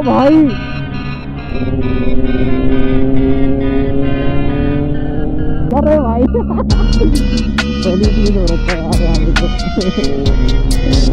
भाई अरे भाई पहली चीज हो रखा है यार यहाँ पे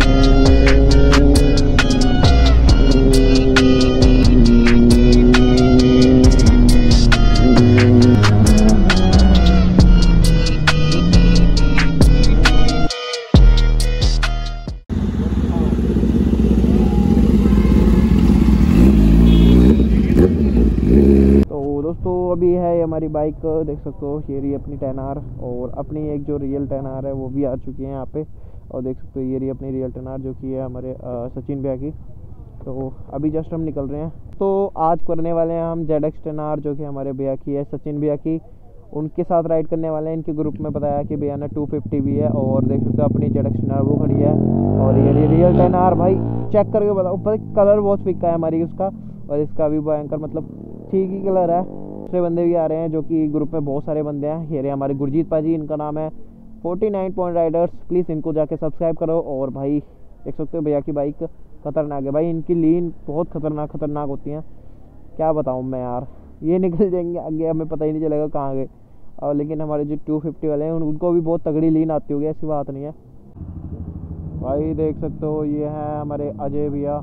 दोस्तों अभी है हमारी बाइक, देख सकते हो ये रही अपनी 10R और अपनी एक जो रियल 10R है वो भी आ चुकी है यहाँ पे। और देख सकते हो ये रही अपनी रियल 10R जो कि है हमारे सचिन भैया की। तो अभी जस्ट हम निकल रहे हैं। तो आज करने वाले हैं हम ZX 10R जो कि हमारे भैया की है, सचिन भैया की, उनके साथ राइड करने वाले हैं। इनके ग्रुप में बताया कि भैया ने 250 भी है और देख सकते हो अपनी ZX 10R वो खड़ी है। और ये रियल 10R भाई चेक करके बताओ, ऊपर कलर बहुत फिक्का है हमारी उसका और इसका भी भयंकर, मतलब ठीक ही कलर है। दूसरे बंदे भी आ रहे हैं जो कि ग्रुप में बहुत सारे बंदे हैं। ये रहे हमारे गुरजीत पाजी, इनका नाम है 49 पॉइंट राइडर्स। प्लीज़ इनको जाके सब्सक्राइब करो। और भाई देख सकते हो भैया की बाइक खतरनाक है भाई, इनकी लीन बहुत खतरनाक होती हैं, क्या बताऊँ मैं यार। ये निकल जाएंगे आगे, हमें पता ही नहीं चलेगा कहाँ गए। और लेकिन हमारे जो 250 वाले हैं उनको भी बहुत तगड़ी लीन आती होगी, ऐसी बात नहीं है भाई। देख सकते हो ये है हमारे अजय भैया।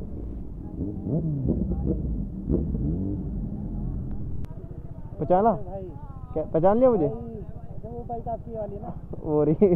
पहचाना क्या, पहचान लिया मुझे? वो बाइक आपकी वाली ना वो रही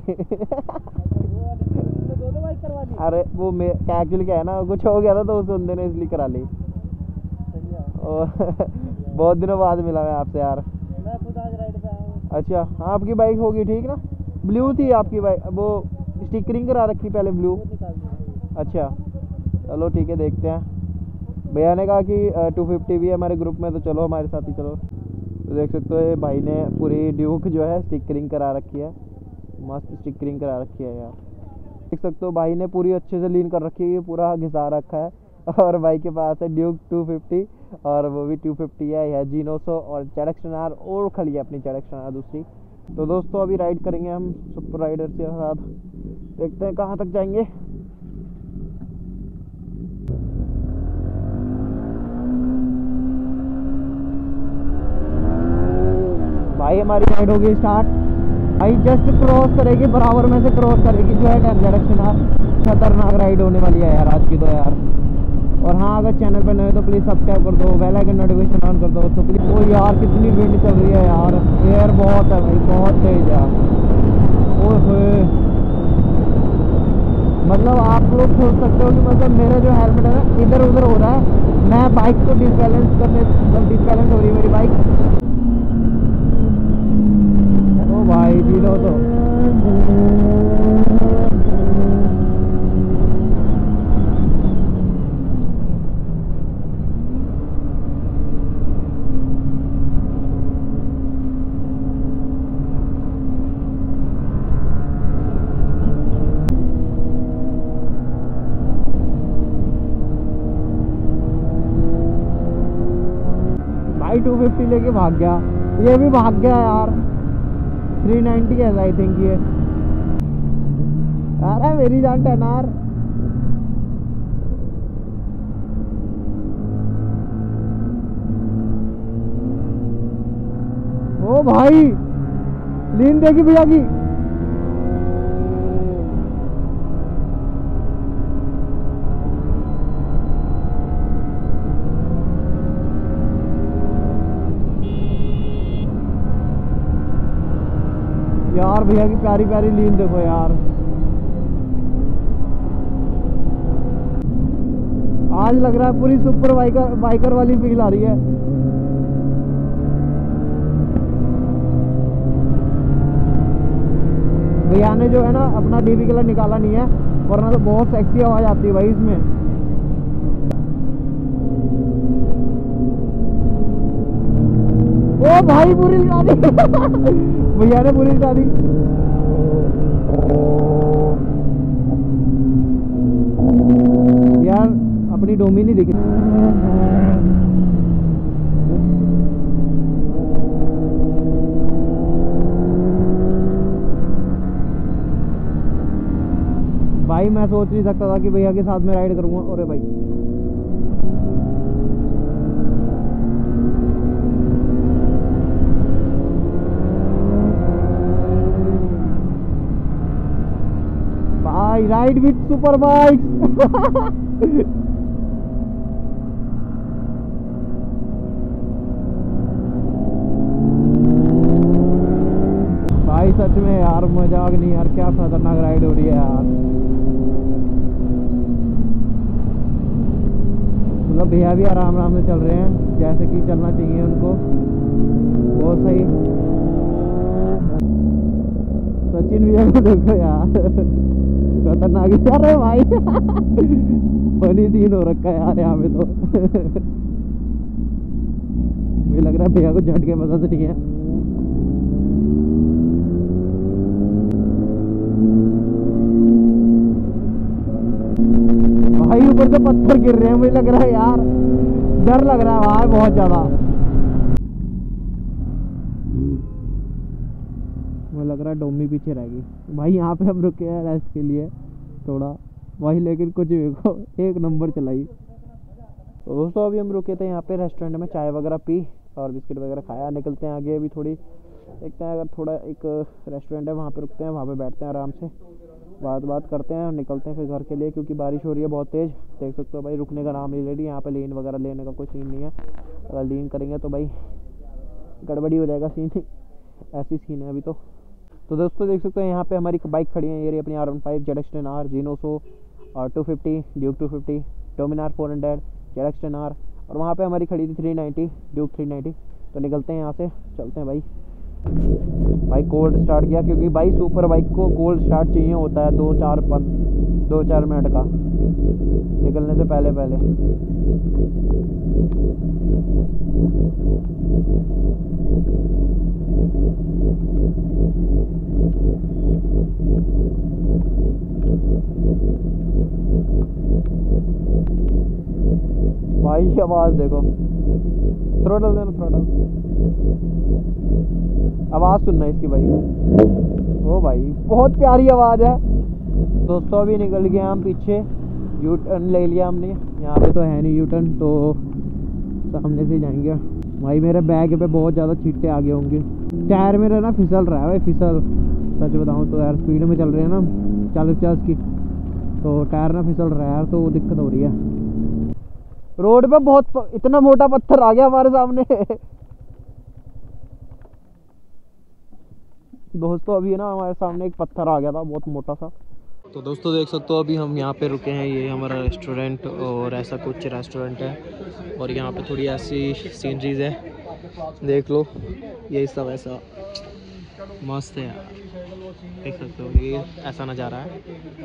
दो बाइक करवा ली। अरे वो क्या एक्चुअली क्या है ना, कुछ हो गया था तो उस बंदे ने इसलिए करा ली। और बहुत दिनों बाद मिला मैं आपसे यार। मैं खुद आज राइड पे आया हूं। अच्छा हाँ, आपकी बाइक होगी ठीक ना? ब्लू थी आपकी बाइक, वो स्टिकरिंग करा रखी पहले ब्लू। अच्छा चलो ठीक है, देखते हैं। भैया ने कहा कि 250 भी है हमारे ग्रुप में, तो चलो हमारे साथ ही चलो। तो देख सकते हो भाई ने पूरी ड्यूक जो है स्टिकरिंग करा रखी है, मस्त स्टिकरिंग करा रखी है यार। देख सकते हो भाई ने पूरी अच्छे से लीन कर रखी है, पूरा घिसा रखा है। और भाई के पास है ड्यूक 250 और वो भी 250 है, यह G900 और ZX 10R और खड़ी है अपनी ZX 10R दूसरी। तो दोस्तों अभी राइड करेंगे हम सुपर राइडर के साथ, देखते हैं कहाँ तक जाएंगे। भाई हमारी राइड होगी स्टार्ट। भाई जस्ट क्रॉस करेगी, बराबर में से क्रॉस करेगी जो है ZX 10R। खतरनाक राइड होने वाली है यार आज की तो यार। और हाँ अगर चैनल पर नए तो प्लीज़ सब्सक्राइब कर दो, बेल आइकन नोटिफिकेशन ऑन कर दो तो प्लीज़। ओ यार कितनी विंड चल रही है यार, एयर बहुत है भाई, बहुत तेज यार। ओए मतलब आप लोग सोच सकते हो कि मतलब मेरा जो हेलमेट है ना इधर उधर हो रहा है, मैं बाइक को डिसबैलेंस हो रही है मेरी बाइक। ओ भाई जीरो तो भाई 250 लेके भाग गया, ये भी भाग गया यार। 390 है आई थिंक ये। अरे मेरी जान 10R। ओ भाई लीन देखी भैया की। यार भैया की प्यारी प्यारी लीन देखो यार। आज लग रहा है पूरी सुपर बाइकर वाली फील आ रही है। भैया ने जो है ना अपना डीबी कलर निकाला नहीं है, वरना तो बहुत सेक्सी आवाज आती है भाई इसमें। ओ भाई पूरी लिटा दी भैया ने पूरी लिटा दी। यार अपनी डोमी नहीं दिखी। भाई मैं सोच नहीं सकता था कि भैया के साथ में राइड करूंगा। अरे भाई भाई, राइड विथ सुपर बाइक। भाई सच में यार, मजाक नहीं यार, क्या खतरनाक राइड हो रही है यार। मतलब भैया भी आराम आराम से चल रहे हैं, जैसे कि चलना चाहिए उनको, बहुत सही। सचिन भैया को देखो यार, खतरनाक। अरे भाई फनी सीन हो रखा है यार यहाँ पे तो। मुझे लग रहा है भैया को झटके पसंद नहीं है। भाई ऊपर से पत्थर गिर रहे हैं, मुझे लग रहा है यार, डर लग रहा है भाई बहुत ज्यादा। मुझे लग रहा है डोमी पीछे रहेगी भाई। यहाँ पे हम रुके हैं रेस्ट के लिए थोड़ा भाई, लेकिन कुछ देखो एक नंबर चलाई। तो दोस्तों अभी हम रुके थे यहाँ पे रेस्टोरेंट में, चाय वगैरह पी और बिस्किट वगैरह खाया। निकलते हैं आगे, अभी थोड़ी देखते हैं, अगर थोड़ा एक रेस्टोरेंट है वहाँ पे रुकते हैं, वहाँ पे बैठते हैं आराम से, बात करते हैं और निकलते हैं फिर घर के लिए, क्योंकि बारिश हो रही है बहुत तेज़। देख सकते हो भाई, रुकने का नाम नहीं ले रही यहाँ पे। लीन वगैरह लेने का कोई सीन नहीं है, अगर लीन करेंगे तो भाई गड़बड़ी हो जाएगा सीन। ऐसी सीन है अभी तो दोस्तों देख सकते हैं यहाँ पे हमारी बाइक खड़ी है, ये रही अपनी R15 ZX10R, G900 और 250 ड्यूक 250, डोमिनार 400 ZX10R, और वहाँ पे हमारी खड़ी थी 390 ड्यूक 390। तो निकलते हैं यहाँ से, चलते हैं भाई कोल्ड स्टार्ट किया, क्योंकि भाई सुपर बाइक को कोल्ड स्टार्ट चाहिए होता है 2-4 मिनट का निकलने से पहले। भाई आवाज देखो, थ्रोटल देना, थ्रोटल आवाज सुनना इसकी भाई। ओ भाई बहुत प्यारी आवाज है। दोस्तों अभी निकल गए हम पीछे, यू टर्न ले लिया हमने, यहाँ पे तो है नहीं यू टर्न, तो सामने से जाएंगे। भाई मेरे बैग पे बहुत ज़्यादा छींटे आ गए होंगे, टायर मेरा ना फिसल रहा है भाई, फिसल। सच बताऊँ तो यार, स्पीड में चल रहे हैं ना 40-50 की, तो टायर ना फिसल रहा है यार, तो दिक्कत हो रही है। रोड पे बहुत इतना मोटा पत्थर आ गया हमारे सामने। दोस्तों अभी ना हमारे सामने एक पत्थर आ गया था बहुत मोटा सा। तो दोस्तों देख सकते हो अभी हम यहाँ पे रुके हैं, ये हमारा रेस्टोरेंट और ऐसा कुछ रेस्टोरेंट है, और यहाँ पे थोड़ी ऐसी सीनरीज है, देख लो, यही सब ऐसा मस्त है यार। देख सकते हो ये ऐसा नज़ारा है,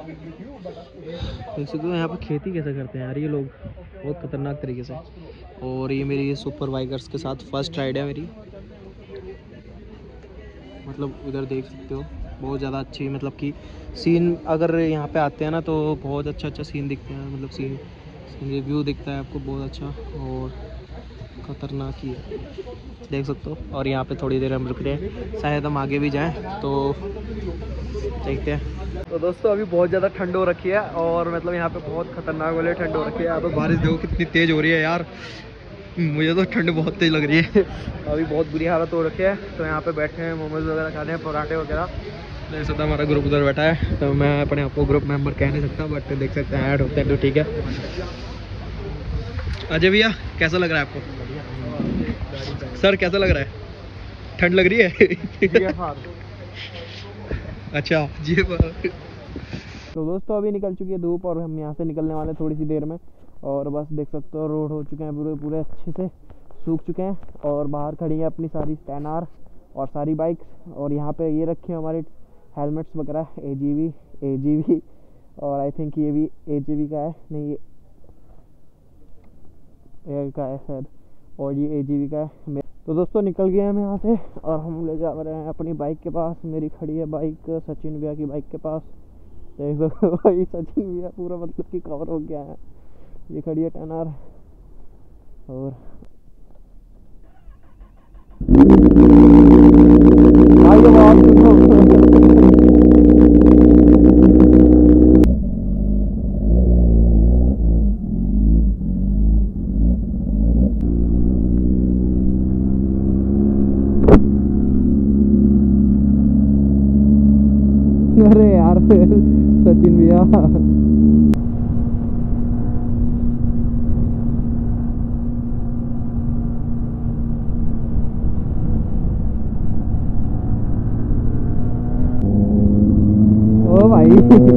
देख सकते हो यहाँ पे खेती कैसे करते हैं यार ये लोग, बहुत खतरनाक तरीके से। और ये मेरी सुपर बाइकर्स के साथ फर्स्ट राइड है मेरी, मतलब उधर देख सकते हो बहुत ज़्यादा अच्छी, मतलब कि सीन अगर यहाँ पे आते हैं ना तो बहुत अच्छा सीन दिखते हैं, मतलब सीन रिव्यू दिखता है आपको बहुत अच्छा और ख़तरनाक ही है, देख सकते हो। और यहाँ पे थोड़ी देर हम रुक रहे हैं, शायद हम आगे भी जाएं, तो देखते हैं। तो दोस्तों अभी बहुत ज़्यादा ठंड हो रखी है, और मतलब यहाँ पे बहुत ख़तरनाक वाली ठंड हो रखी है। यहाँ पे बारिश देखो कितनी तेज़ हो रही है यार, मुझे तो ठंड बहुत तेज़ लग रही है। अभी बहुत बुरी हालत हो रखी है, तो यहाँ पे बैठे हैं, मोमोज वगैरह खाते हैं, पराठे वगैरह। देख सकते हैं हमारा ग्रुप उधर बैठा है, तो मैं अपने आप को ग्रुप मेंबर कह नहीं सकता, बट देख सकते हैं ऐड होते हैं तो ठीक है। अजय भैया कैसा लग रहा है आपको? सर कैसा लग रहा है? ठंड लग रही है? अच्छा जी। तो दोस्तों अभी निकल चुकी है धूप, और हम यहाँ से निकलने वाले थोड़ी सी देर में, और बस देख सकते हो रोड हो चुके हैं पूरे अच्छे से सूख चुके हैं, और बाहर खड़ी है अपनी सारी 10R और सारी बाइक्स, और यहाँ पे ये रखे हैं हमारे हेलमेट्स वगैरह, AGV, और आई थिंक ये भी AGV का है, नहीं ये एयर का है शायद, और ये AGV का है। तो दोस्तों निकल गए हम यहाँ से, और हम ले जा रहे हैं अपनी बाइक के पास। मेरी खड़ी है बाइक सचिन भैया की बाइक के पास, देख सकते हो भाई सचिन भैया पूरा मतलब कि कवर हो गया है। ये खड़ी है 10R, और भाई आवाज सुनो। अरे यार सचिन भैया। ओ भाई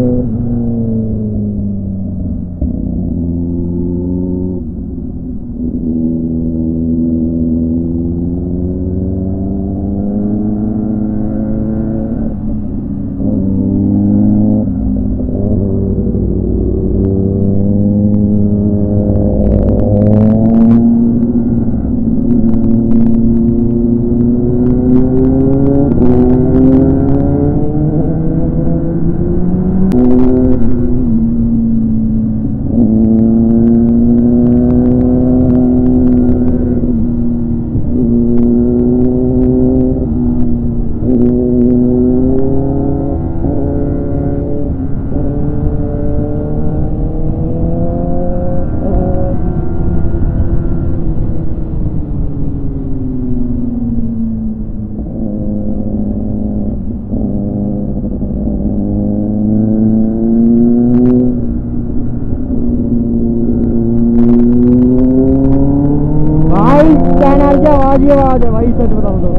आवाज ही आवाज है भाई, सच बताऊं तो।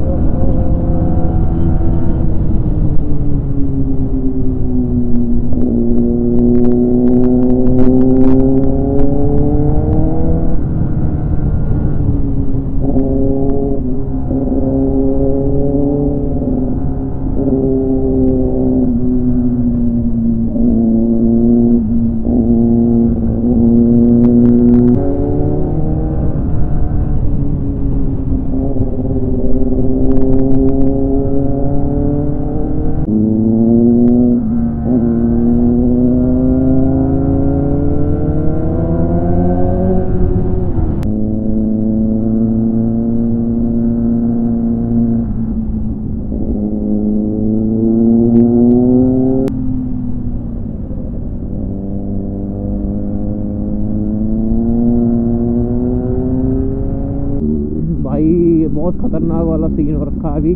भाई बहुत खतरनाक वाला सीन हो रखा है अभी।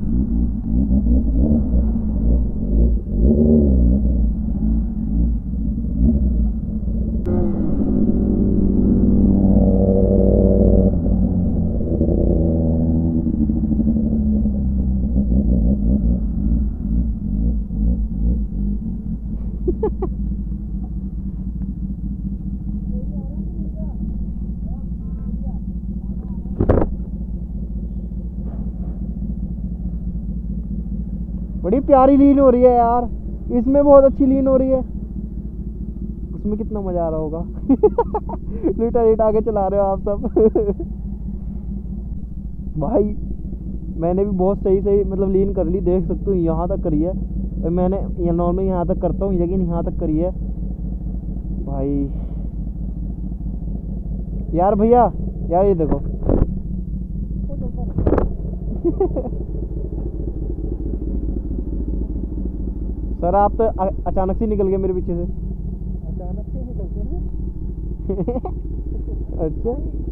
बड़ी प्यारी लीन हो रही है यार, इसमें बहुत अच्छी लीन हो रही है। उसमें कितना मजा आ रहा होगा। लिटा लिटा के चला रहे हो आप सब। भाई मैंने भी बहुत सही सही मतलब लीन कर ली, देख सकते हो यहाँ तक करी है। मैंने नॉर्मल यहाँ तक करता हूँ लेकिन यहाँ तक करी है भाई। यार भैया यार ये देखो। सर आप तो अचानक से निकल गए मेरे पीछे से। अचानक से निकलते हैं। अच्छा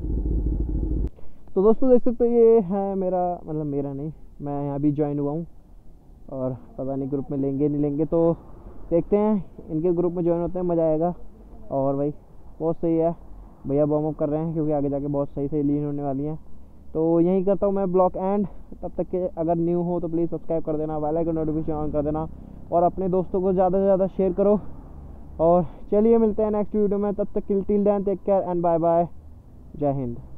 तो दोस्तों देख सकते हो ये है मेरा, मतलब मेरा नहीं, मैं यहाँ भी ज्वाइन हुआ हूँ और पता नहीं ग्रुप में लेंगे नहीं लेंगे, तो देखते हैं इनके ग्रुप में ज्वाइन होते हैं, मज़ा आएगा। और भाई बहुत सही है, भैया वार्म अप कर रहे हैं क्योंकि आगे जाके बहुत सही सही लीन होने वाली हैं। तो यहीं करता हूँ मैं ब्लॉग एंड। तब तक के अगर न्यू हो तो प्लीज़ सब्सक्राइब कर देना, बेल आइकन नोटिफिकेशन ऑन कर देना और अपने दोस्तों को ज़्यादा से ज़्यादा शेयर करो। और चलिए मिलते हैं नेक्स्ट वीडियो में, तब तक till then take care and bye bye, जय हिंद।